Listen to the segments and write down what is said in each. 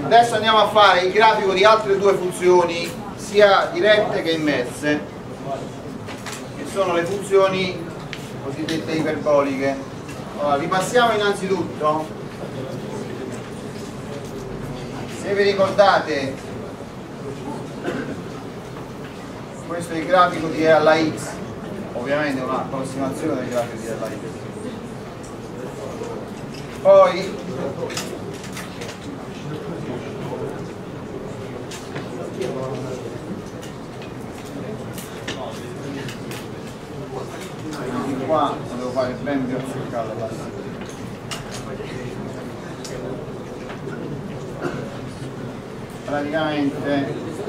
Adesso andiamo a fare il grafico di altre due funzioni, sia dirette che inverse, che sono le funzioni cosiddette iperboliche. Allora, ripassiamo innanzitutto, se vi ricordate, questo è il grafico di E alla x, ovviamente è un'approssimazione del grafico di E alla x. Poi qua lo devo fare ben più azzeccato praticamente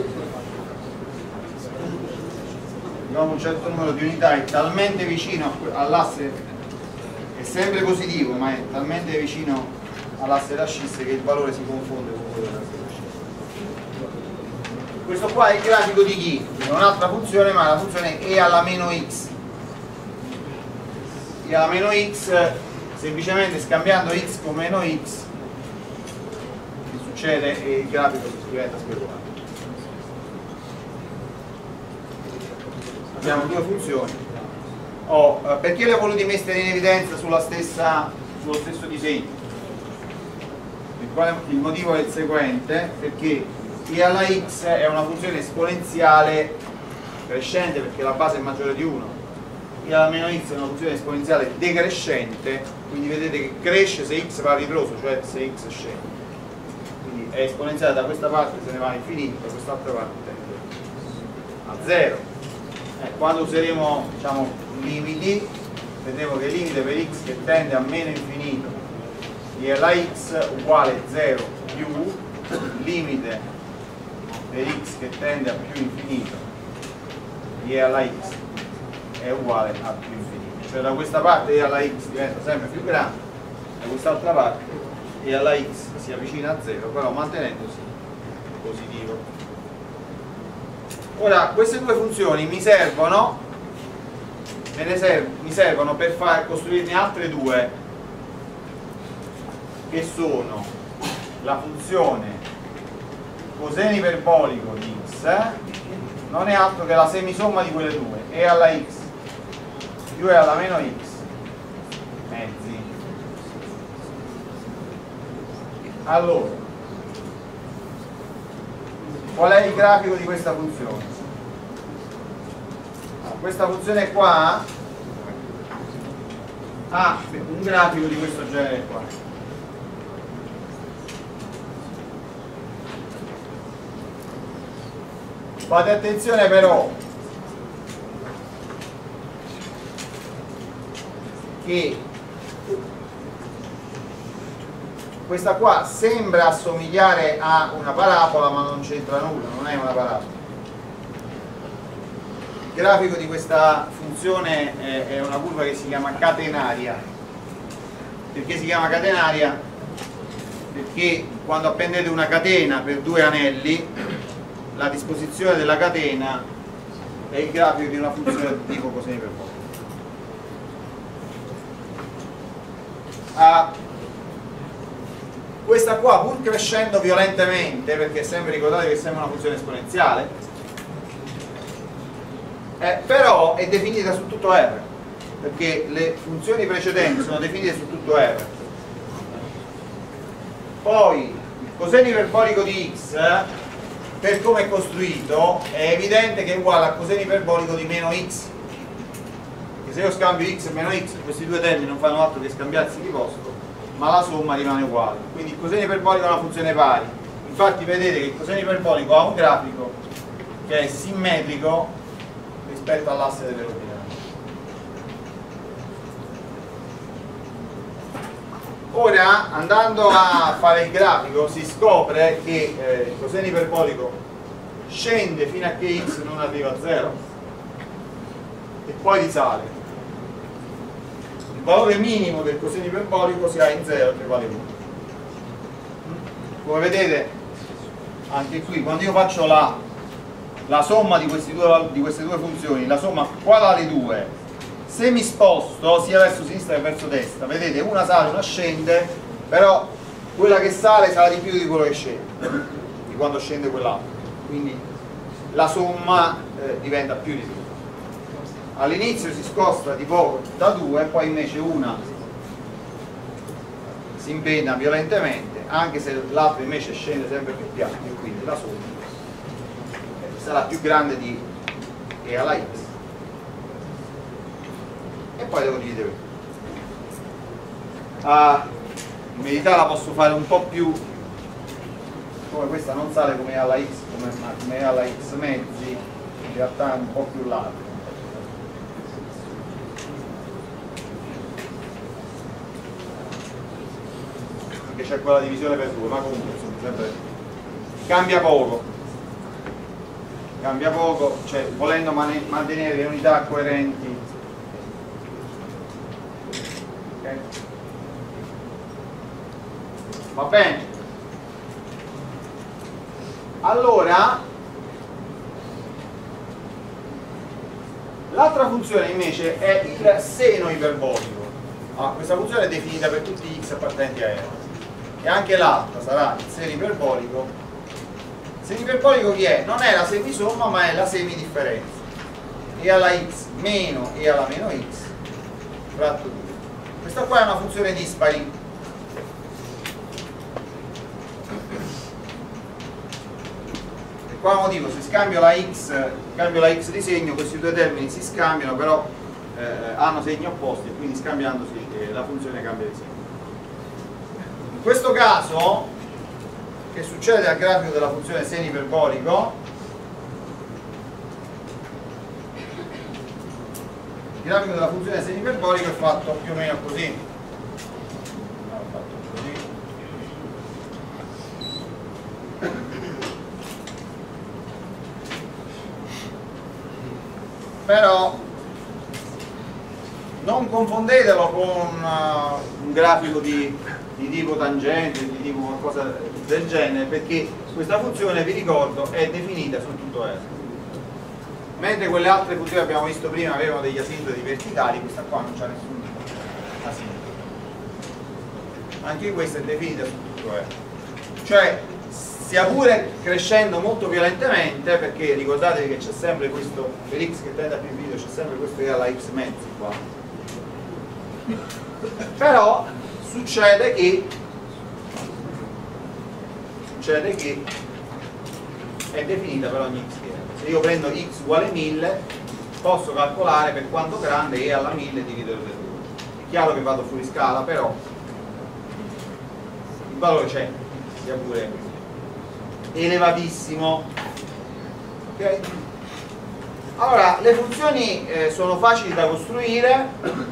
abbiamo un certo numero di unità, è talmente vicino all'asse, è sempre positivo ma è talmente vicino all'asse da scisse che il valore si confonde con quello dell'asse da scisse. Questo qua è il grafico di chi? È un'altra funzione, ma la funzione è E alla meno x. E alla meno x, semplicemente scambiando x con meno x, che succede e il grafico diventa speculato. Abbiamo due funzioni. Perché le ho voluti mettere in evidenza sullo stesso disegno? Il motivo è il seguente, perché E alla x è una funzione esponenziale crescente perché la base è maggiore di 1. E alla meno x è una funzione esponenziale decrescente, quindi vedete che cresce se x va a ritroso, cioè se x scende. Quindi è esponenziale da questa parte, se ne va all'infinito, da quest'altra parte tende a 0. Quando useremo, diciamo, limiti, vedremo che il limite per x che tende a meno infinito di E alla x uguale 0 più limite per x che tende a più infinito di E alla x è uguale a più infinito, cioè da questa parte E alla x diventa sempre più grande, da quest'altra parte E alla x si avvicina a 0, però mantenendosi positivo. Ora, queste due funzioni mi servono per far costruirne altre due, che sono la funzione coseno iperbolico di x, non è altro che la semisomma di quelle due, E alla x più E alla meno x mezzi. Allora, qual è il grafico di questa funzione? Questa funzione qua ha un grafico di questo genere qua. Fate attenzione però che questa qua sembra assomigliare a una parabola, ma non c'entra nulla, non è una parabola. Il grafico di questa funzione è una curva che si chiama catenaria. Perché si chiama catenaria? Perché quando appendete una catena per due anelli, la disposizione della catena è il grafico di una funzione di tipo coseno iperbolico. Questa qua, pur crescendo violentemente, perché sempre, ricordate che sembra una funzione esponenziale, però è definita su tutto R, perché le funzioni precedenti sono definite su tutto R. Poi il coseno iperbolico di x, per come è costruito, è evidente che è uguale a coseno iperbolico di meno x, che se io scambio x e meno x, questi due termini non fanno altro che scambiarsi di posto, ma la somma rimane uguale. Quindi il coseno iperbolico è una funzione pari. Infatti vedete che il coseno iperbolico ha un grafico che è simmetrico rispetto all'asse delle ordinate. Ora, andando a fare il grafico, si scopre che il coseno iperbolico scende fino a che x non arriva a 0 e poi risale. Il valore minimo del coseno iperbolico si ha in 0, che vale 1. Come vedete, anche qui, quando io faccio la somma di queste due funzioni, la somma qua vale 2, se mi sposto sia verso sinistra che verso destra, vedete, una sale, una scende, però quella che sale sarà di più di quello che scende, di quando scende quell'altro, quindi la somma diventa più di 2. All'inizio si scosta di poco da 2, poi invece una si impenna violentemente, anche se l'altro invece scende sempre più piano, e quindi la somma sarà più grande di E alla x, e poi devo dividere. In verità la posso fare un po' più, come questa non sale come E alla x, come E alla x mezzi, in realtà è un po' più larga. Perché c'è quella divisione per 2, ma comunque insomma, sempre cambia poco, cioè volendo mantenere le unità coerenti. Okay. Va bene? Allora l'altra funzione invece è il seno iperbolico. Questa funzione è definita per tutti gli x appartenenti a R, e anche l'altra sarà il seno iperbolico. Il seno iperbolico chi è? Non è la semisomma, ma è la semidifferenza. E alla x meno e alla meno x fratto 2. Questa qua è una funzione dispari. Per quale motivo? Se cambio la x di segno, questi due termini si scambiano, però hanno segni opposti, e quindi scambiandosi la funzione cambia di segno. In questo caso, che succede al grafico della funzione seno iperbolico? Il grafico della funzione seno iperbolico è fatto più o meno così. Però non confondetelo con un grafico di tipo tangente, di tipo qualcosa del genere, perché questa funzione, vi ricordo, è definita su tutto R. Mentre quelle altre funzioni che abbiamo visto prima avevano degli asintoti verticali, questa qua non c'ha nessun asintoto. Anche questa è definita su tutto R. Cioè, sia pure crescendo molto violentemente, perché ricordatevi che c'è sempre questo, per x che tende a più infinito, c'è sempre questo che è alla x mezzi qua. Però succede che è definita per ogni x. Se io prendo x uguale 1000, posso calcolare per quanto grande E alla 1000 diviso per 2. È chiaro che vado fuori scala, però il valore c'è, sia pure elevatissimo. Ok? Allora, le funzioni sono facili da costruire,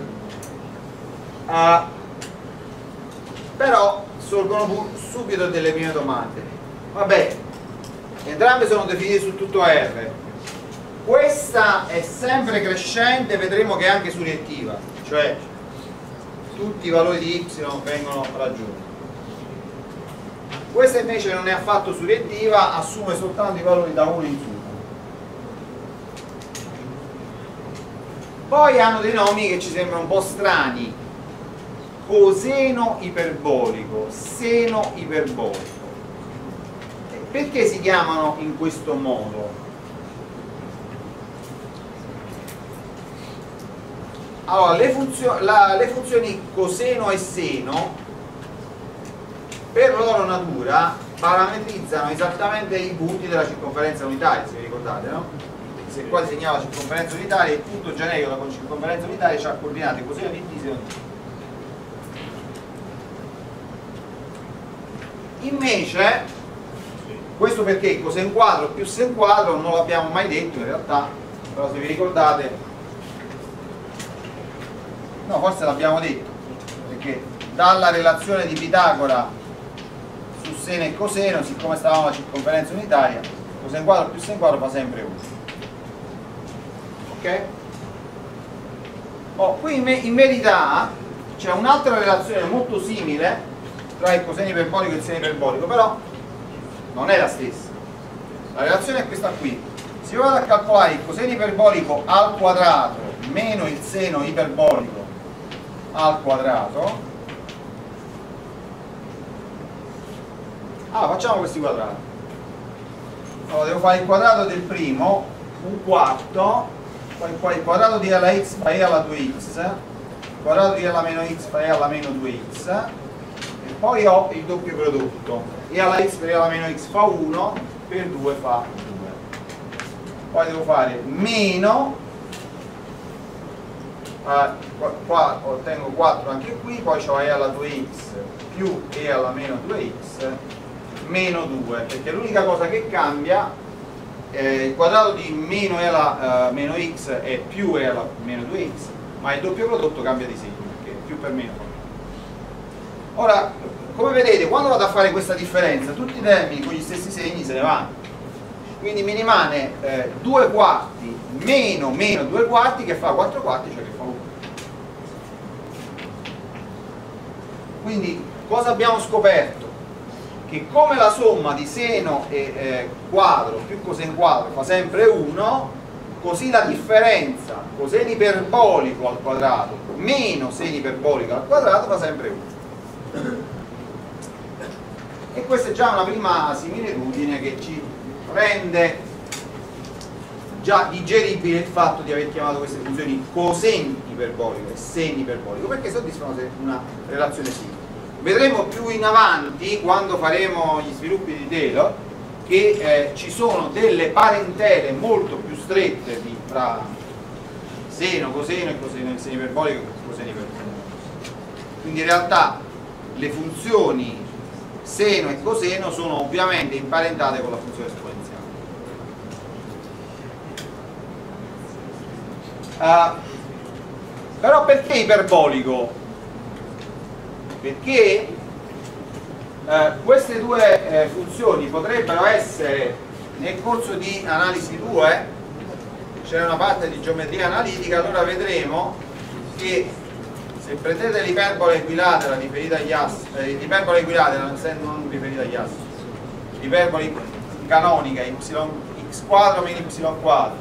però sorgono subito delle prime domande. Vabbè, entrambe sono definite su tutto R, questa è sempre crescente, vedremo che è anche suriettiva, cioè tutti i valori di y vengono raggiunti. Questa invece non è affatto suriettiva, assume soltanto i valori da 1 in su. Poi hanno dei nomi che ci sembrano un po' strani: coseno iperbolico, seno iperbolico. Perché si chiamano in questo modo? Allora, le funzioni coseno e seno, per loro natura, parametrizzano esattamente i punti della circonferenza unitaria, se vi ricordate, no? Se qua disegnava la circonferenza unitaria, il punto generico della circonferenza unitaria ha coordinate coseno di t, seno di t. Invece, questo perché coseno quadro più sen quadro non l'abbiamo mai detto in realtà, però se vi ricordate, no, forse l'abbiamo detto, perché dalla relazione di Pitagora su seno e coseno, siccome stavamo alla circonferenza unitaria, coseno quadro più sen quadro fa sempre 1. Ok? Qui in verità c'è un'altra relazione molto simile tra il coseno iperbolico e il seno iperbolico, però non è la stessa. La relazione è questa qui: se io vado a calcolare il coseno iperbolico al quadrato meno il seno iperbolico al quadrato, Allora facciamo questi quadrati. Allora devo fare il quadrato del primo, un quarto, poi qua il quadrato di e alla x fa e alla 2x, il quadrato di e alla meno x fa e alla meno 2x, e poi ho il doppio prodotto, e alla x per e alla meno x fa 1, per 2 fa 2. Poi devo fare meno, qua ottengo 4 anche qui, poi ho e alla 2x più e alla meno 2x meno 2, perché l'unica cosa che cambia, il quadrato di meno e alla meno x è più e alla meno 2x, ma il doppio prodotto cambia di segno, perché più per meno fa meno. Ora, come vedete, quando vado a fare questa differenza, tutti i termini con gli stessi segni se ne vanno, quindi mi rimane 2 quarti meno 2 quarti che fa 4 quarti, cioè che fa 1. Quindi cosa abbiamo scoperto? Che come la somma di seno e quadro più coseno quadro fa sempre 1, così la differenza coseno iperbolico al quadrato meno seno iperbolico al quadrato fa sempre 1. E questa è già una prima similitudine che ci rende già digeribile il fatto di aver chiamato queste funzioni coseno iperbolico e seno iperbolico, perché soddisfano una relazione simile. Vedremo più in avanti, quando faremo gli sviluppi di Taylor, che ci sono delle parentele molto più strette tra seno, coseno e coseno, seno iperbolico e coseno iperbolico. Quindi in realtà le funzioni seno e coseno sono ovviamente imparentate con la funzione esponenziale. Però perché iperbolico? Perché queste due funzioni potrebbero essere, nel corso di analisi 2 c'è una parte di geometria analitica, allora vedremo che se prendete l'iperbola equilatera riferita agli assi, l'iperbola equilatera non riferita agli assi, l'iperbola canonica x quadro meno y quadro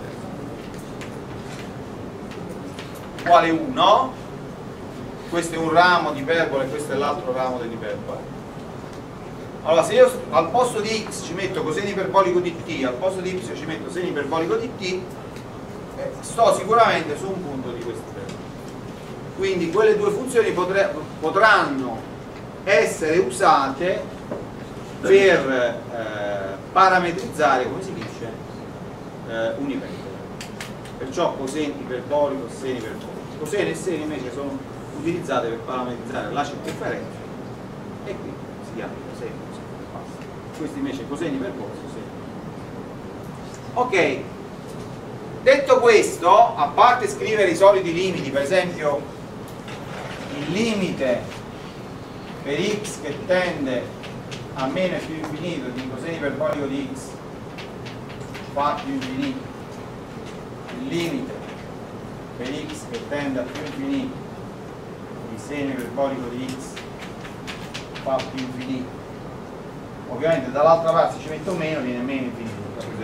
uguale 1, questo è un ramo di iperbola e questo è l'altro ramo dell'iperbola. Allora se io al posto di x ci metto coseno iperbolico di t, al posto di y ci metto seno iperbolico di t, sto sicuramente su un punto di questa iperbola. Quindi quelle due funzioni potranno essere usate per parametrizzare, come si dice, un'iperbola. Perciò coseno iperbolico, seno iperbolico. Coseno e seno invece sono utilizzate per parametrizzare la circonferenza e qui si chiama coseno, basta. Questi invece coseno iperbolico, seno. Ok, detto questo, a parte scrivere i soliti limiti, per esempio il limite per x che tende a meno e più infinito di coseno iperbolico di x fa più infinito, il limite per x che tende a più infinito di seno iperbolico di x fa più infinito, ovviamente dall'altra parte ci metto meno, viene meno infinito.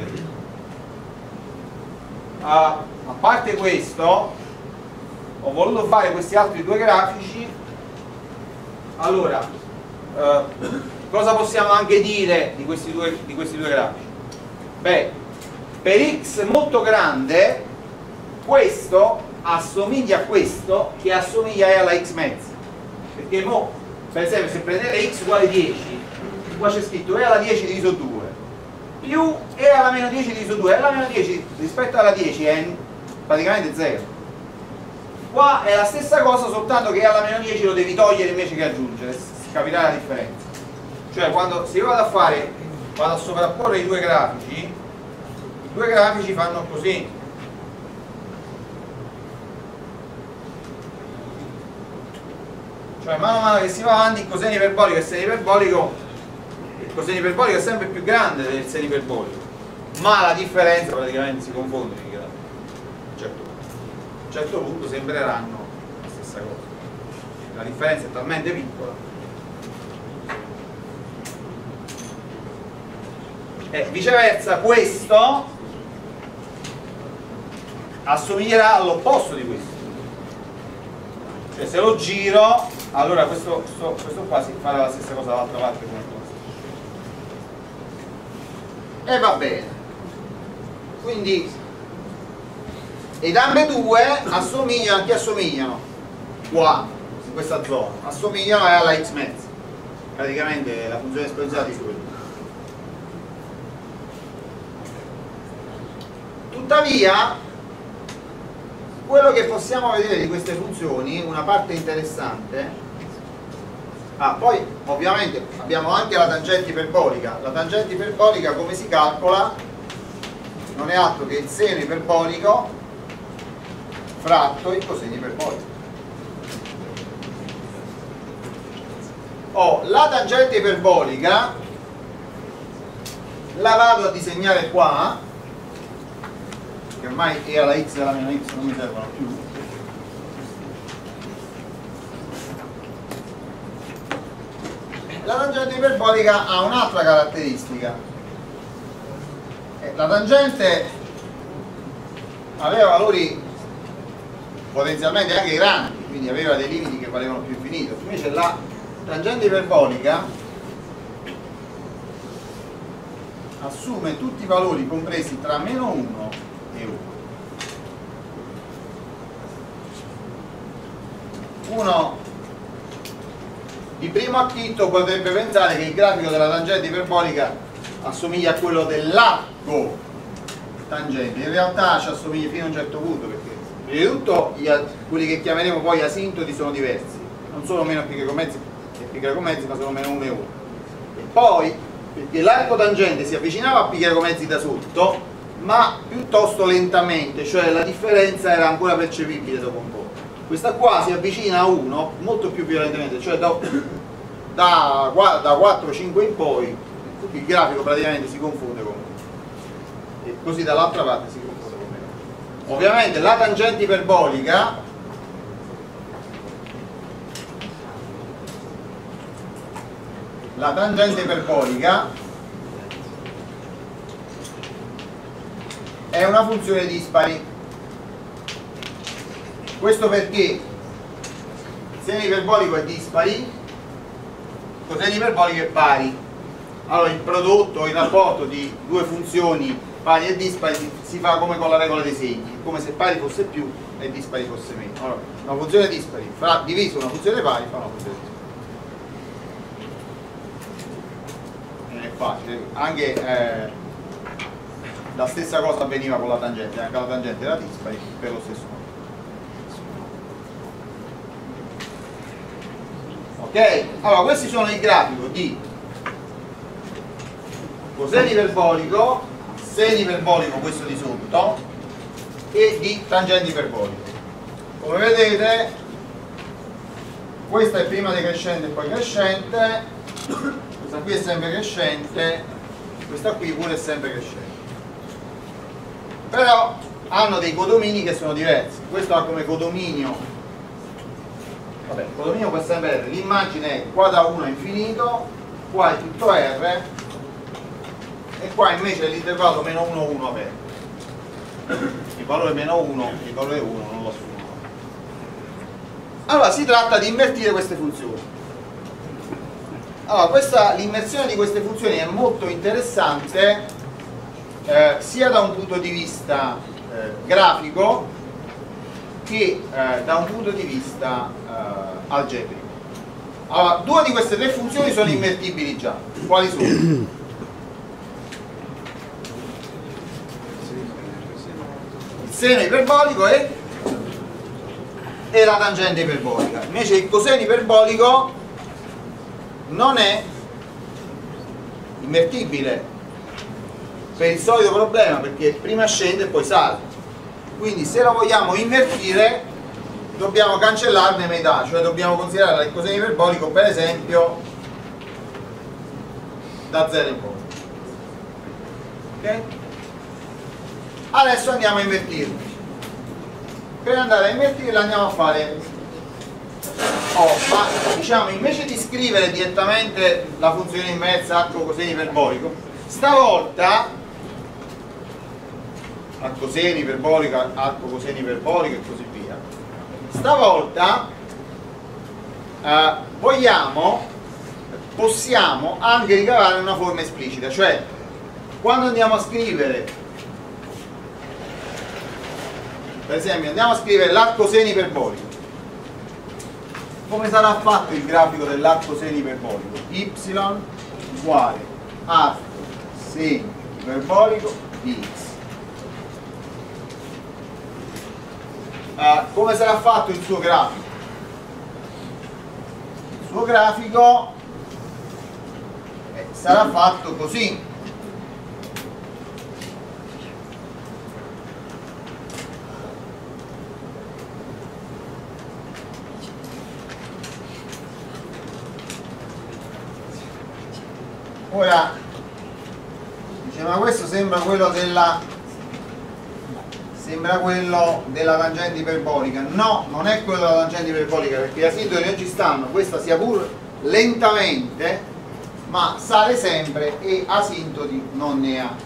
A parte questo, ho voluto fare questi altri due grafici. Allora, cosa possiamo anche dire di questi due grafici? Beh, per x molto grande questo assomiglia a questo che assomiglia a e alla x mezza, perché mo, per esempio, se prendete x uguale 10, qua c'è scritto e alla 10 diviso 2 più e alla meno 10 diviso 2, e alla meno 10 rispetto alla 10 è praticamente 0. Qua è la stessa cosa, soltanto che alla meno 10 lo devi togliere invece che aggiungere, capirà la differenza. Cioè quando se io vado a sovrapporre i due grafici fanno così. Cioè mano a mano che si va avanti, il coseno iperbolico e il seno iperbolico, il coseno iperbolico è sempre più grande del seno iperbolico, ma la differenza praticamente si confonde a un certo punto sembreranno la stessa cosa. La differenza è talmente piccola. E viceversa questo assomiglierà all'opposto di questo. Cioè se lo giro, allora questo qua si farà la stessa cosa dall'altra parte come questo. e va bene. Quindi ed ambedue assomigliano, a chi assomigliano? Qua, in questa zona, assomigliano alla x mezza, praticamente la funzione esponenziale di quello. Tuttavia, quello che possiamo vedere di queste funzioni, una parte interessante, poi ovviamente abbiamo anche la tangente iperbolica. La tangente iperbolica come si calcola? Non è altro che il seno iperbolico fratto il coseno iperbolico. La tangente iperbolica la vado a disegnare qua, che ormai era la x e la meno x non mi servono più. La tangente iperbolica ha un'altra caratteristica. La tangente aveva valori potenzialmente anche grandi, quindi aveva dei limiti che valevano più infinito. Invece la tangente iperbolica assume tutti i valori compresi tra meno 1 e 1. Uno di primo acchitto potrebbe pensare che il grafico della tangente iperbolica assomiglia a quello dell'arco tangente. In realtà ci assomiglia fino a un certo punto, perché prima di tutto quelli che chiameremo poi asintoti sono diversi, non sono meno pi greco mezzi e pi greco mezzi, ma sono meno 1 e 1. E poi perché l'arco tangente si avvicinava a pi greco mezzi da sotto, ma piuttosto lentamente, cioè la differenza era ancora percepibile dopo un po'. Questa qua si avvicina a 1 molto più violentemente, cioè da 4-5 in poi il grafico praticamente si confonde con 1 e così dall'altra parte si confonde con 1. Ovviamente la tangente iperbolica è una funzione dispari. Questo perché il seno iperbolico è dispari, il coseno iperbolico è pari. Allora il prodotto, il rapporto di due funzioni pari e dispari si fa come con la regola dei segni, come se pari fosse più e dispari fosse meno. Allora, una funzione dispari diviso una funzione pari fa una funzione dispari. Non è facile, anche la stessa cosa avveniva con la tangente, anche la tangente era dispari per lo stesso motivo. Ok? Allora questi sono il grafico di coseno iperbolico, seno iperbolico questo di sotto, e di tangente iperbolico. Come vedete questa è prima decrescente e poi crescente, questa qui è sempre crescente, questa qui pure è sempre crescente. Però hanno dei codomini che sono diversi. Questo ha come codominio, vabbè, il codominio può sempre essere, l'immagine è qua da 1 a infinito, qua è tutto R e qua invece è l'intervallo meno 1, 1 aperto. Il valore meno 1 e il valore 1 non lo assumo. Allora si tratta di invertire queste funzioni. Allora l'immersione di queste funzioni è molto interessante sia da un punto di vista grafico che da un punto di vista algebrico. Allora, due di queste tre funzioni sono invertibili già. Quali sono? Il seno iperbolico e la tangente iperbolica. Invece il coseno iperbolico non è invertibile per il solito problema, perché prima scende e poi sale. Quindi se lo vogliamo invertire dobbiamo cancellarne metà, cioè dobbiamo considerare il coseno iperbolico per esempio da 0 in poi. Ok? Adesso andiamo a invertirlo. Per andare a invertirlo andiamo a fare ma diciamo invece di scrivere direttamente la funzione inversa arco coseno iperbolico, stavolta arco coseno iperbolico, arco coseno iperbolico e così via. Stavolta possiamo anche ricavare una forma esplicita, cioè quando andiamo a scrivere, per esempio andiamo a scrivere l'arco seno iperbolico, come sarà fatto il grafico dell'arco seno iperbolico? Y uguale arco seno iperbolico di x. Come sarà fatto il suo grafico? Il suo grafico sarà fatto così. Ora dice, ma questo sembra quello della tangente iperbolica. No, non è quello della tangente iperbolica, perché gli asintoti non ci stanno, questa sia pur lentamente, ma sale sempre e asintoti non ne ha.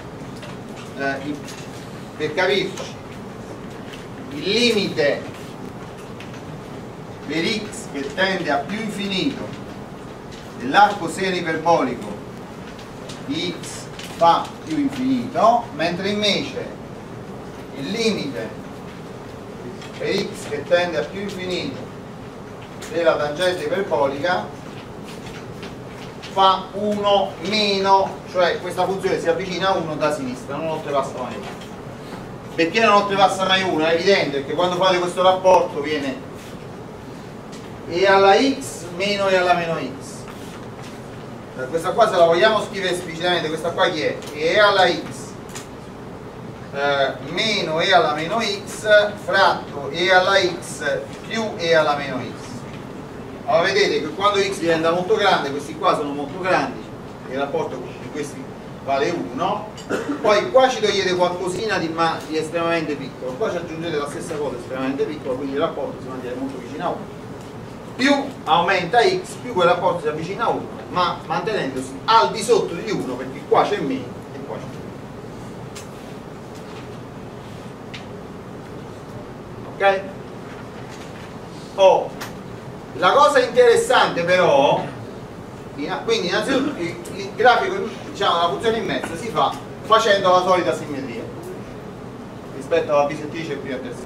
Per capirci, il limite per x che tende a più infinito dell'arco seno iperbolico di x fa più infinito, mentre invece il limite per x che tende a più infinito della tangente iperbolica fa 1 meno, cioè questa funzione si avvicina a 1 da sinistra, non oltrepassa mai 1. Perché non oltrepassa mai 1? È evidente, perché quando fate questo rapporto viene e alla x meno e alla meno x. Questa qua, se la vogliamo scrivere esplicitamente, questa qua chi è? E alla x meno e alla meno x fratto e alla x più e alla meno x. Allora vedete che quando x diventa molto grande, questi qua sono molto grandi, il rapporto di questi vale 1, poi qua ci togliete qualcosina di estremamente piccolo, qua ci aggiungete la stessa cosa estremamente piccola, quindi il rapporto si mantiene molto vicino a 1. Più aumenta x, più quel rapporto si avvicina a 1, ma mantenendosi al di sotto di 1, perché qua c'è meno e qua c'è meno. Ok? Oh, la cosa interessante però, quindi innanzitutto il grafico, diciamo, della funzione immersa si fa facendo la solita simmetria rispetto alla bisettrice prima e terza.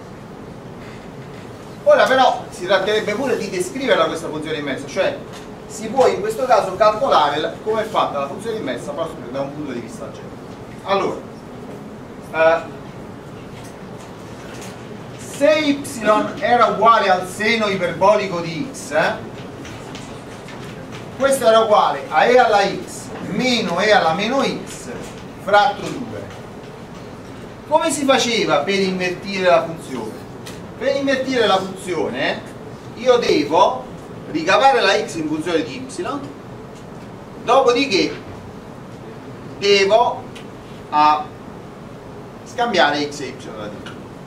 Ora però si tratterebbe pure di descriverla questa funzione immersa, cioè si può in questo caso calcolare come è fatta la funzione immersa proprio da un punto di vista algebrico. Allora, se y era uguale al seno iperbolico di x, questo era uguale a e alla x meno e alla meno x fratto 2. Come si faceva per invertire la funzione? Per invertire la funzione io devo ricavare la x in funzione di y, dopodiché devo scambiare x e y da t.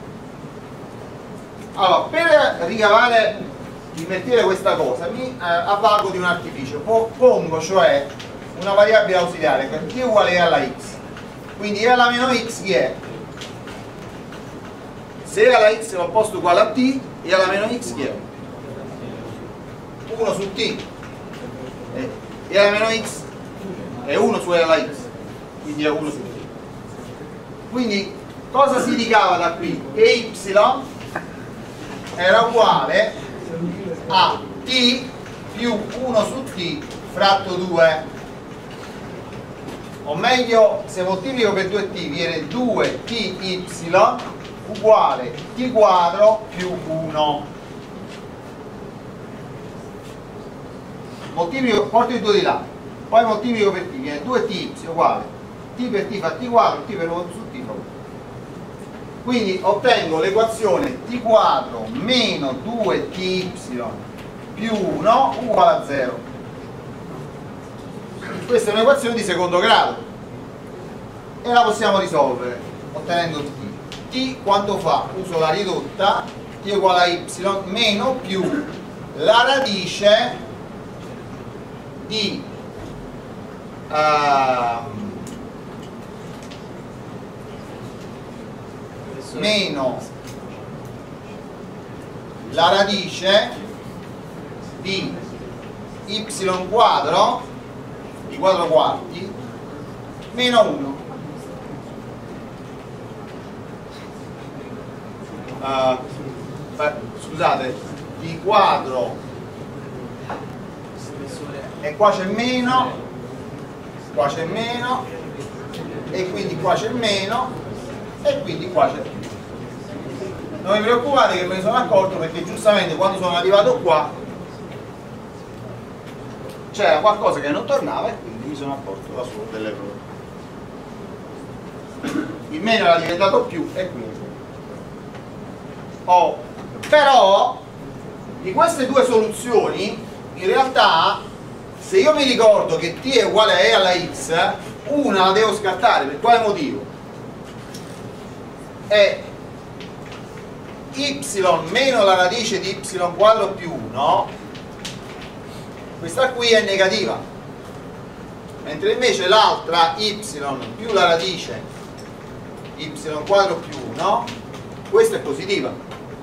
Allora, per ricavare, invertire questa cosa mi avvalgo di un artificio, pongo cioè una variabile ausiliare che t è uguale a alla x, quindi e alla meno x chi è? Se e alla x l'ho posto uguale a t, e alla meno x chi è? 1 su t, e alla meno x è 1 su e alla x, quindi è 1 su t. Quindi cosa si ricava da qui? E y era uguale a t più 1 su t fratto 2, o meglio, se moltiplico per 2t viene 2ty uguale t quadro più 1. Moltiplico, porto il 2 di là, poi moltiplico per t, viene 2ty uguale t per t fa t quadro, t per 1 su t fa 1. Quindi ottengo l'equazione t quadro meno 2ty più 1 uguale a 0. Questa è un'equazione di secondo grado e la possiamo risolvere ottenendo t. T quanto fa? Uso la ridotta, t uguale a y meno più la radice di meno la radice di y quadro, di quadro quarti, meno 1. Scusate, di quadro, e qua c'è meno, qua c'è meno, e quindi qua c'è meno, e quindi qua c'è più. Non vi preoccupate che me ne sono accorto, perché giustamente quando sono arrivato qua c'era qualcosa che non tornava e quindi mi sono accorto da solo dell'errore. Il meno era diventato più e quindi però di queste due soluzioni in realtà, se io mi ricordo che t è uguale a e alla x, una la devo scartare. Per quale motivo? È y meno la radice di y quadro più 1, questa qui è negativa, mentre invece l'altra y più la radice y quadro più 1, questa è positiva.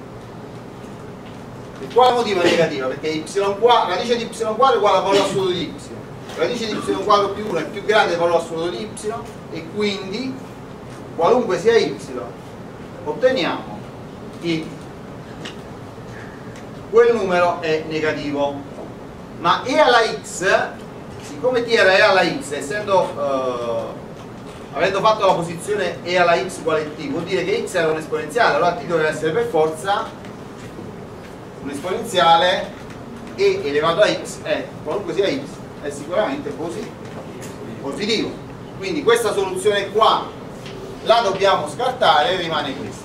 Per quale motivo è negativa? Perché radice di y quadro è uguale al valore assoluto di y, radice di y quadro più 1 è più grande del valore assoluto di y, e quindi qualunque sia y otteniamo che quel numero è negativo. Ma e alla x, siccome t era e alla x, avendo fatto la posizione e alla x uguale t, vuol dire che x era un esponenziale, allora t doveva essere per forza un esponenziale, e elevato a x è, qualunque sia x, è sicuramente positivo. Quindi questa soluzione qua la dobbiamo scartare, rimane questa.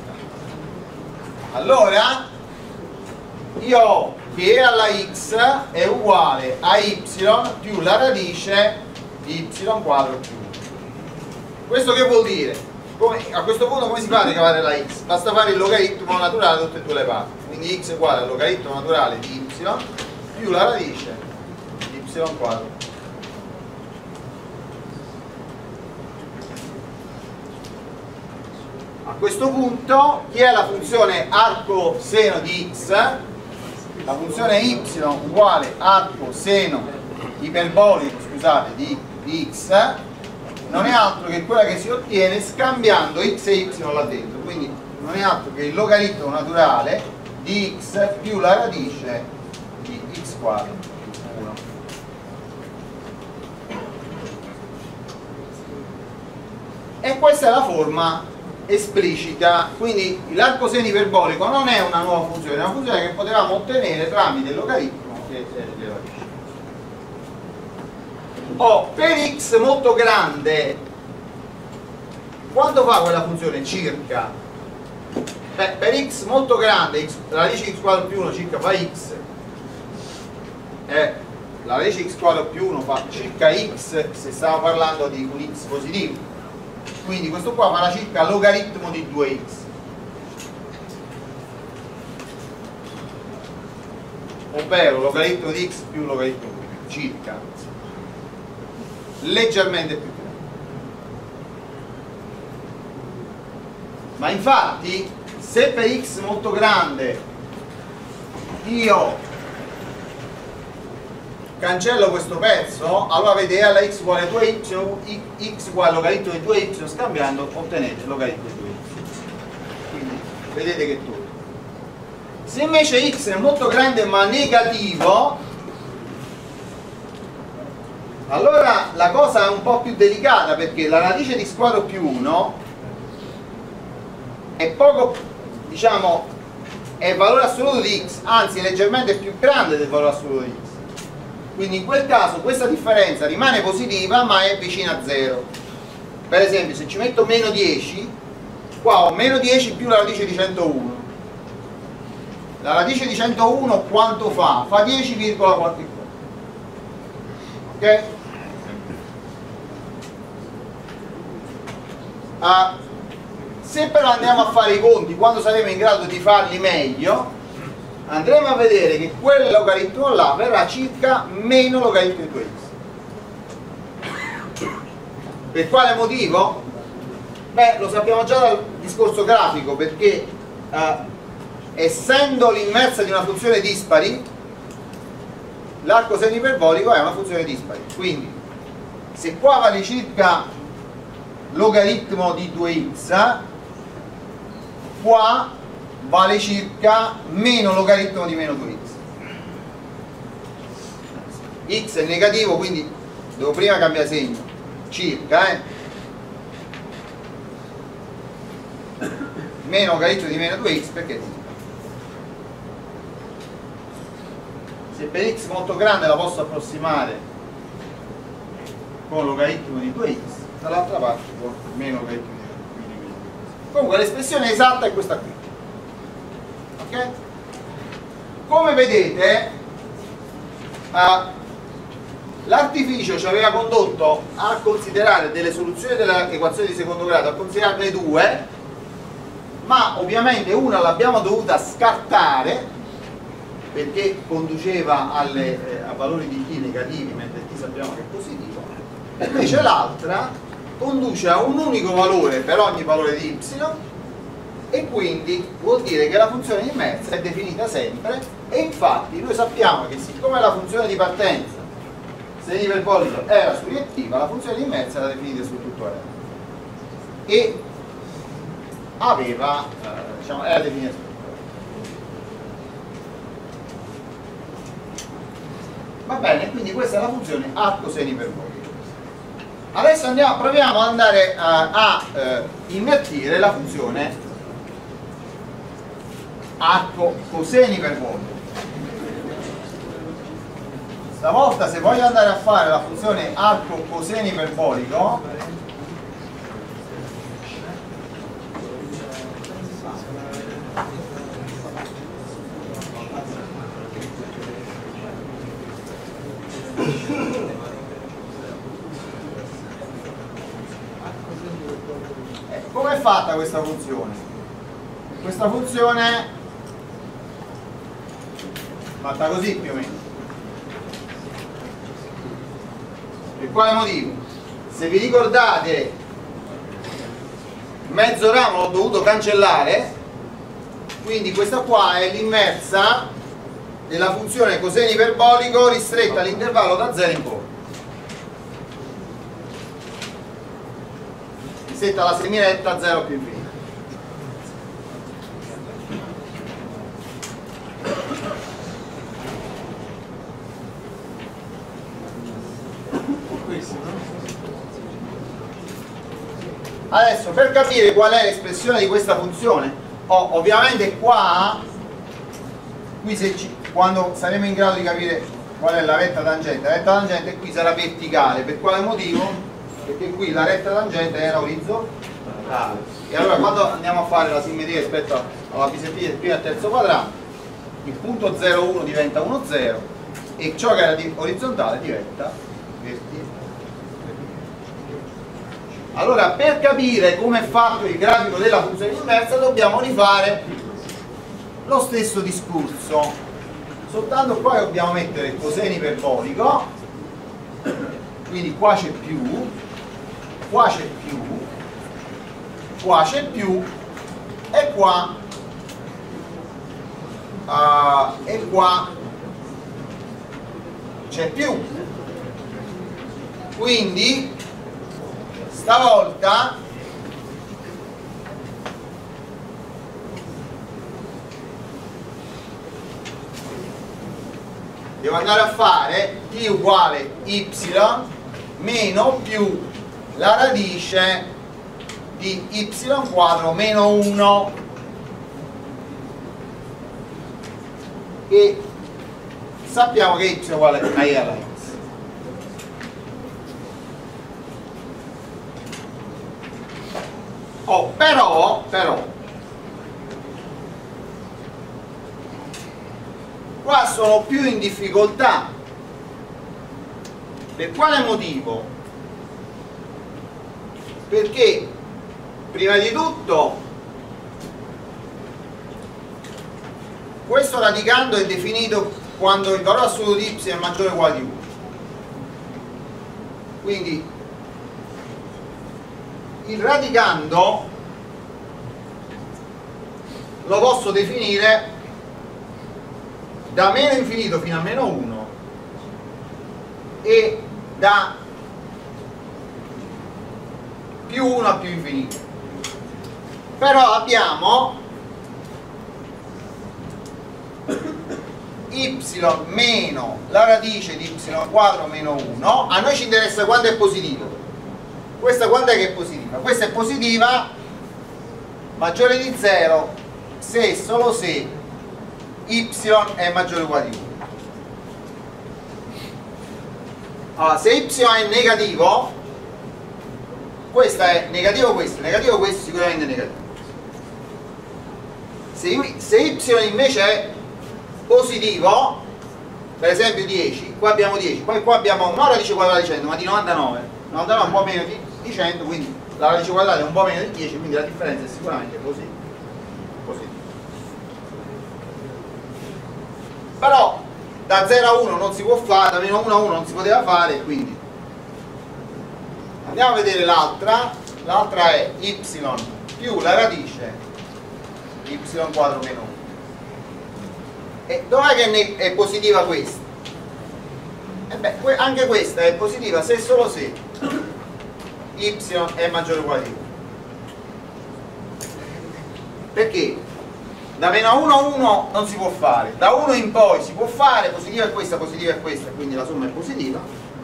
Allora io ho che e alla x è uguale a y più la radice di y quadro più 1. Questo che vuol dire? A questo punto come si fa a ricavare la x? Basta fare il logaritmo naturale di tutte e due le parti. Quindi x è uguale al logaritmo naturale di y più la radice di y quadro. A questo punto chi è la funzione arco seno di x? La funzione y uguale arco seno iperbolico, scusate, di x non è altro che quella che si ottiene scambiando x e y là dentro, quindi non è altro che il logaritmo naturale di x più la radice di x quadro più 1. E questa è la forma esplicita, quindi l'arco seno iperbolico non è una nuova funzione, è una funzione che potevamo ottenere tramite il logaritmo e le radici. Per x molto grande quanto fa quella funzione circa? Per x molto grande, la radice di x quadro più 1 circa fa x, la radice di x quadro più 1 fa circa x se stiamo parlando di un x positivo, quindi questo qua farà circa logaritmo di 2x. Ovvero logaritmo di x più logaritmo di circa, leggermente più grande. Ma infatti se per x molto grande io cancello questo pezzo, allora vedete alla x uguale 2y, x uguale logaritmo di 2y, scambiando ottenete logaritmo di 2y. Quindi vedete che tutto. Se invece x è molto grande ma negativo, allora la cosa è un po' più delicata, perché la radice di x quadro più 1 è poco, diciamo, è il valore assoluto di x, anzi è leggermente più grande del valore assoluto di x. Quindi in quel caso questa differenza rimane positiva ma è vicina a 0. Per esempio se ci metto meno 10, qua ho meno 10 più la radice di 101. La radice di 101 quanto fa? Fa 10, qualche cosa. Ok? Se però andiamo a fare i conti, quando saremo in grado di farli meglio, andremo a vedere che quel logaritmo là verrà circa meno logaritmo di 2x. Per quale motivo? Beh, lo sappiamo già dal discorso grafico, perché essendo l'inversa di una funzione dispari, l'arco seno iperbolico è una funzione dispari. Quindi se qua vale circa logaritmo di 2x, qua vale circa meno logaritmo di meno 2x. X è negativo, quindi devo prima cambiare segno, circa, meno logaritmo di meno 2x, perché se per x molto grande la posso approssimare con logaritmo di 2x, dall'altra parte con meno logaritmo di meno 2x. Comunque l'espressione esatta è questa qui, ok? Come vedete l'artificio ci aveva condotto a considerare delle soluzioni dell'equazione di secondo grado, a considerarne due, ma ovviamente una l'abbiamo dovuta scartare perché conduceva a valori di t negativi, mentre t sappiamo che è positivo, invece l'altra conduce a un unico valore per ogni valore di y, e quindi vuol dire che la funzione immersa è definita sempre, e infatti noi sappiamo che siccome la funzione di partenza se iperbolico era suriettiva, la funzione di immersa era definita su tutto R e aveva, diciamo, era definita su tutto R. Va bene, quindi questa è la funzione a coseno iperbolico. Adesso proviamo ad andare a invertire la funzione arco coseno iperbolico. Stavolta, se voglio andare a fare la funzione arco coseno iperbolico, come è fatta questa funzione? Questa funzione è fatta così più o meno. Per quale motivo? Se vi ricordate, mezzo ramo l'ho dovuto cancellare, quindi questa qua è l'inversa della funzione coseno iperbolico ristretta all'intervallo da 0 in poi. Ristretta alla semiretta 0 più infinito. Adesso, per capire qual è l'espressione di questa funzione, ovviamente quando saremo in grado di capire qual è la retta tangente, la retta tangente qui sarà verticale. Per quale motivo? Perché qui la retta tangente era orizzontale, e allora quando andiamo a fare la simmetria rispetto alla bisettina del primo e terzo quadrante, il punto 0,1 diventa 1,0 e ciò che era orizzontale diventa verticale. Allora, per capire come è fatto il grafico della funzione inversa dobbiamo rifare lo stesso discorso, soltanto qua dobbiamo mettere il coseno iperbolico, quindi qua c'è più, qua c'è più, qua c'è più e qua c'è più. Quindi stavolta devo andare a fare t uguale y meno più la radice di y quadro meno 1, e sappiamo che y uguale a i alla x. Però qua sono più in difficoltà. Per quale motivo? Perché prima di tutto questo radicando è definito quando il valore assoluto di y è maggiore o uguale di 1, quindi il radicando lo posso definire da meno infinito fino a meno 1 e da più 1 a più infinito. Però abbiamo y meno la radice di y quadro meno 1. A noi ci interessa quando è positivo. Questa quando è che è positiva? Questa è positiva maggiore di 0 se e solo se y è maggiore o uguale di 1. Allora, se y è negativo, questa è negativo, questo sicuramente è negativo. Se y invece è positivo, per esempio 10, qua abbiamo 10, poi qua abbiamo non radice quadrata di 100 ma di 99 è un po' meno di 100, quindi la radice quadrata è un po' meno di 10, quindi la differenza è sicuramente positiva. Però da 0 a 1 non si può fare, da meno 1 a 1 non si poteva fare, quindi andiamo a vedere l'altra è y più la radice di y quadro meno 1. E dov'è che è positiva questa? E beh, anche questa è positiva se e solo se y è maggiore o uguale di 1. Perché? Da meno 1 a 1 non si può fare, da 1 in poi si può fare, positiva è questa, quindi la somma è positiva.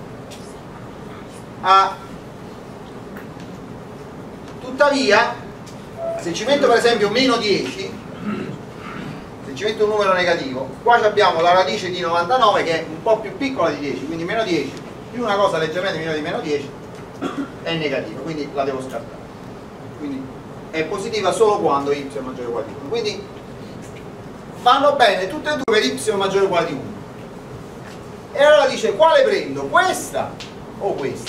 Tuttavia, se ci metto per esempio meno 10, se ci metto un numero negativo, qua abbiamo la radice di 99 che è un po' più piccola di 10, quindi meno 10 più una cosa leggermente meno di meno 10 è negativa, quindi la devo scartare. Quindi è positiva solo quando y è maggiore o uguale di 1. Quindi vanno bene tutte e due per y maggiore o uguale di 1. E allora dice quale prendo? Questa o questa?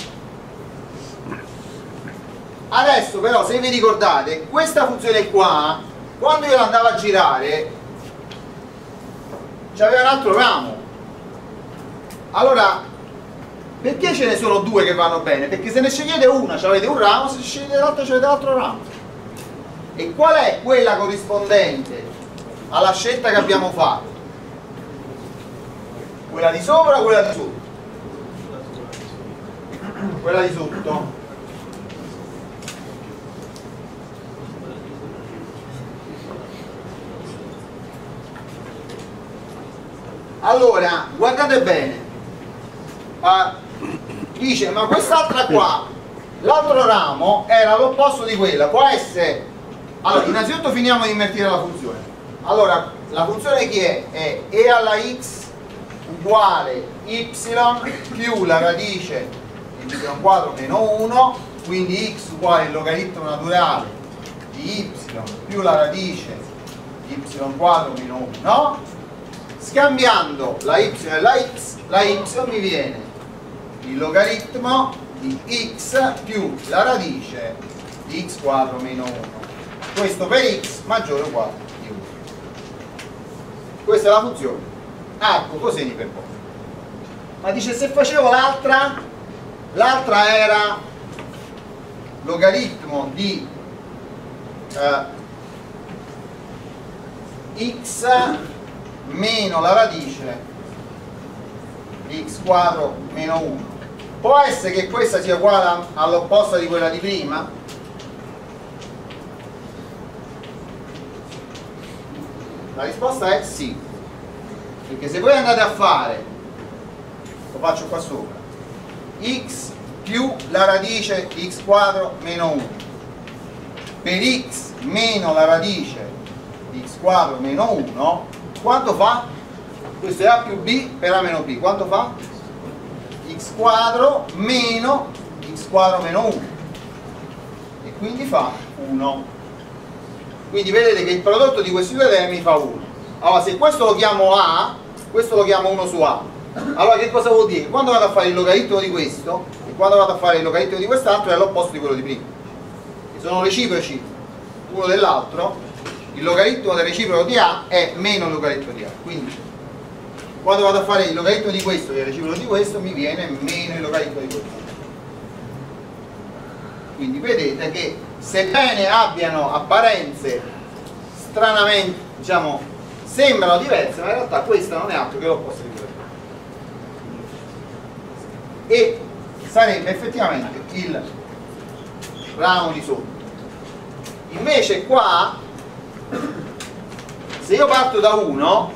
Adesso però se vi ricordate questa funzione qua, quando io l'andavo a girare c'aveva un altro ramo. Allora perché ce ne sono due che vanno bene? Perché se ne scegliete una avete un ramo, se ne scegliete l'altro avete l'altro ramo. E qual è quella corrispondente alla scelta che abbiamo fatto? Quella di sopra o quella di sotto? Quella di sotto. Allora, guardate bene, dice, ma quest'altra qua, l'altro ramo era l'opposto di quella, può essere... Allora, innanzitutto finiamo di invertire la funzione. Allora, la funzione che è e alla x uguale y più la radice di y quadro meno 1, quindi x uguale il logaritmo naturale di y più la radice di y quadro meno 1. Scambiando la y e la y mi viene il logaritmo di x più la radice di x quadro meno 1. Questo per x maggiore o uguale di 1. Questa è la funzione arco coseni per poi. Ma dice se facevo l'altra era logaritmo di x meno la radice di x quadro meno 1. Può essere che questa sia uguale all'opposta di quella di prima? La risposta è sì, perché se voi andate a fare, lo faccio qua sopra, x più la radice di x quadro meno 1 per x meno la radice di x quadro meno 1, quanto fa? Questo è a più b per a meno b, quanto fa? X quadro meno x quadro meno 1, e quindi fa 1. Quindi vedete che il prodotto di questi due termini fa 1. Allora se questo lo chiamo a, questo lo chiamo 1 su a, allora che cosa vuol dire? Quando vado a fare il logaritmo di questo e quando vado a fare il logaritmo di quest'altro è l'opposto di quello di prima, che sono reciproci uno dell'altro. Il logaritmo del reciproco di A è meno il logaritmo di A, quindi quando vado a fare il logaritmo di questo e il reciproco di questo mi viene meno il logaritmo di questo. Quindi vedete che sebbene abbiano apparenze stranamente, diciamo, sembrano diverse, ma in realtà questa non è altro che l'opposto di quella. E sarebbe effettivamente ramo di sotto. Invece qua, se io parto da 1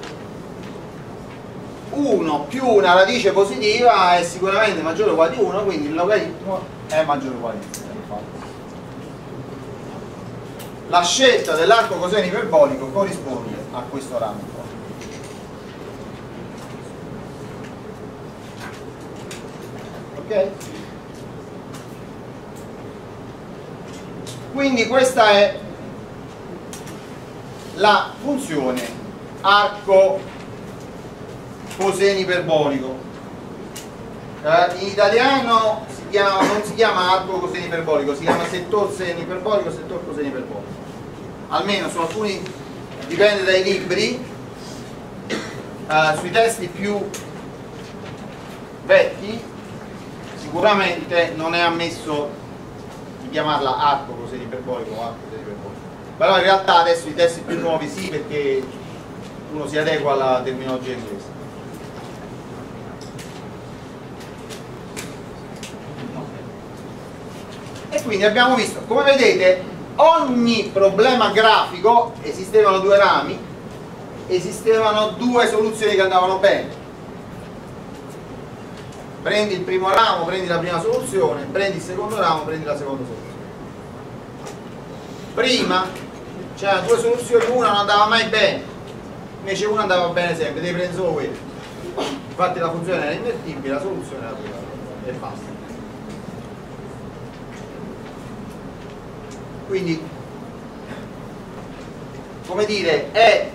più una radice positiva è sicuramente maggiore o uguale di 1, quindi il logaritmo è maggiore o uguale di 0. La scelta dell'arco coseno iperbolico corrisponde a questo ramo qua. Ok? Quindi questa è la funzione arco coseno iperbolico. In italiano non si chiama arco coseno iperbolico, si chiama settor seno iperbolico, settor coseno iperbolico. Almeno su alcuni, dipende dai libri, sui testi più vecchi sicuramente non è ammesso di chiamarla arco coseno iperbolico o arco coseno iperbolico, però in realtà adesso i testi più nuovi sì, perché uno si adegua alla terminologia inglese. E quindi abbiamo visto, come vedete, ogni problema grafico esistevano due rami, esistevano due soluzioni che andavano bene. Prendi il primo ramo, prendi la prima soluzione, prendi il secondo ramo, prendi la seconda soluzione. Prima c'erano due soluzioni, una non andava mai bene, invece una andava bene sempre, devi prendere solo quella. Infatti la funzione era invertibile, la soluzione era quella e basta. Quindi, come dire, è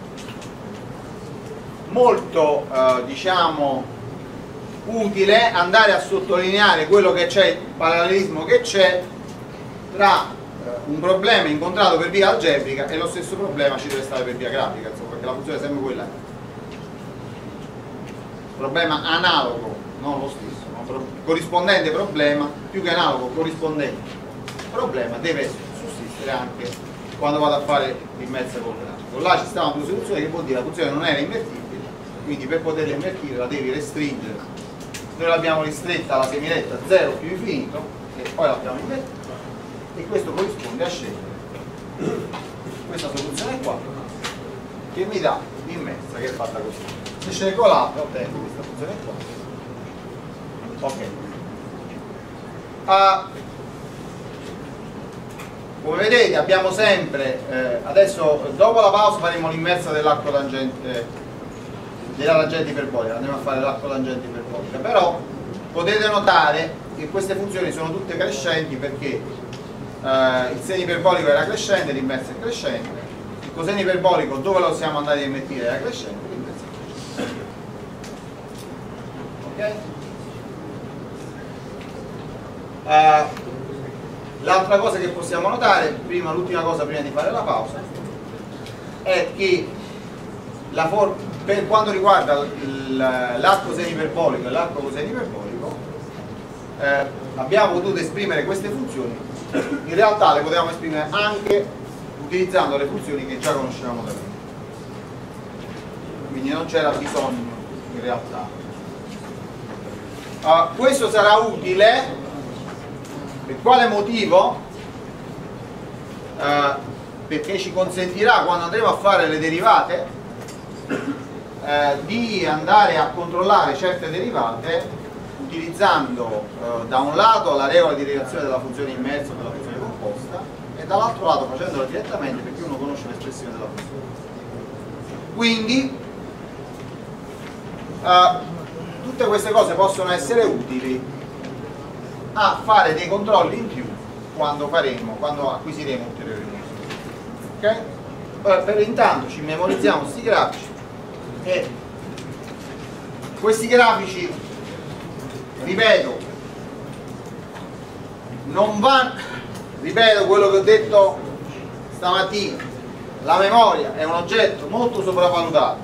molto diciamo utile andare a sottolineare quello che c'è, il parallelismo che c'è tra un problema incontrato per via algebrica e lo stesso problema ci deve stare per via grafica, insomma, perché la funzione è sempre quella. Problema analogo, non lo stesso, corrispondente problema, più che analogo, corrispondente problema deve sussistere anche quando vado a fare l'inversa col grafico. Là ci stavano due soluzioni, che vuol dire la funzione non era invertibile, quindi per poterla invertire la devi restringere. Noi l'abbiamo ristretta alla semiretta 0 più infinito e poi l'abbiamo invertita, e questo corrisponde a scegliere questa soluzione qua che mi dà l'inversa, che è fatta così. Se scelgo l'altra ottengo questa funzione qua. Ok. Come vedete abbiamo sempre, adesso dopo la pausa faremo l'inversa dell'arco tangente, della tangente iperbolica, andiamo a fare l'arco tangente iperbolica, però potete notare che queste funzioni sono tutte crescenti perché il seno iperbolico era crescente, l'inversa è crescente, il coseno iperbolico dove lo siamo andati a invertire era crescente, l'inversa è crescente. Ok? L'altra cosa che possiamo notare, l'ultima cosa prima di fare la pausa, è che per quanto riguarda l'arco seno iperbolico e l'arco coseno iperbolico, abbiamo potuto esprimere queste funzioni, in realtà le potevamo esprimere anche utilizzando le funzioni che già conoscevamo da prima, quindi non c'era bisogno in realtà. Questo sarà utile. Per quale motivo? Perché ci consentirà, quando andremo a fare le derivate, di andare a controllare certe derivate utilizzando da un lato la regola di derivazione della funzione inversa o della funzione composta e dall'altro lato facendola direttamente, perché uno conosce l'espressione della funzione. Quindi tutte queste cose possono essere utili a fare dei controlli in più quando acquisiremo ulteriori nozioni. Ok? Per intanto ci memorizziamo questi grafici, e questi grafici, ripeto, non vanno, ripeto quello che ho detto stamattina, la memoria è un oggetto molto sopravvalutato.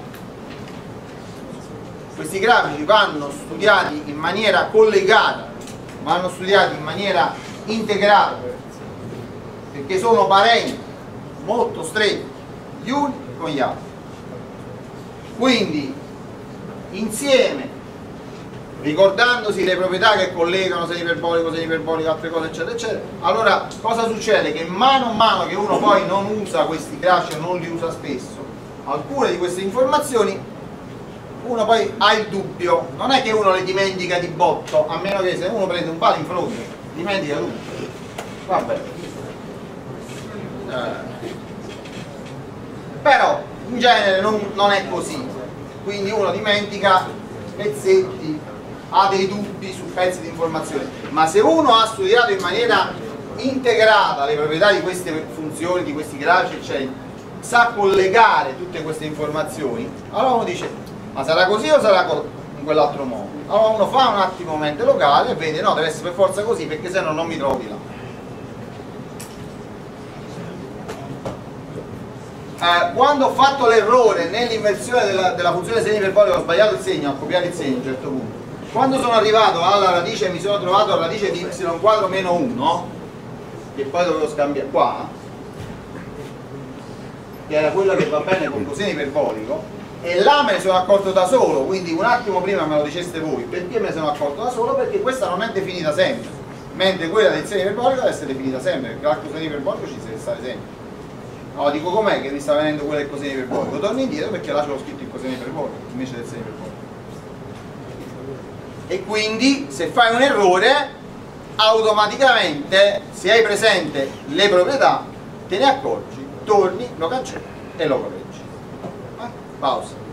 Questi grafici vanno studiati in maniera collegata, vanno studiati in maniera integrata, perché sono parenti molto stretti gli uni con gli altri. Quindi insieme ricordandosi le proprietà che collegano seno iperbolico, altre cose eccetera eccetera. Allora cosa succede? Che mano a mano che uno poi non usa questi grafici o non li usa spesso, alcune di queste informazioni uno poi ha il dubbio, non è che uno le dimentica di botto, a meno che se uno prende un palo in fronte dimentica tutto. Vabbè. Però in genere non è così, quindi uno dimentica pezzetti, ha dei dubbi su pezzi di informazione, ma se uno ha studiato in maniera integrata le proprietà di queste funzioni, di questi grafici eccetera, sa collegare tutte queste informazioni, allora uno dice ma sarà così o sarà in quell'altro modo? Allora uno fa un attimo mente locale e vede no, deve essere per forza così perché se no non mi trovi là. Quando ho fatto l'errore nell'inversione della funzione seno iperbolico, ho sbagliato il segno, ho copiato il segno a un certo punto, quando sono arrivato alla radice mi sono trovato la radice di y quadro meno 1 che poi dovevo scambiare qua, che era quella che va bene con coseno iperbolico, e là me ne sono accorto da solo, quindi un attimo prima me lo diceste voi perché me ne sono accorto da solo, perché questa non è definita sempre, mentre quella del seno iperbolico deve essere definita sempre, perché l'arco seno iperbolico ci deve stare sempre. No, dico com'è che mi sta venendo quello del coseno iperbolico? Torno indietro perché là c'è scritto il coseno iperbolico invece del seno iperbolico. E quindi se fai un errore, automaticamente, se hai presente le proprietà, te ne accorgi, torni, lo cancelli e lo correggi. Pausa.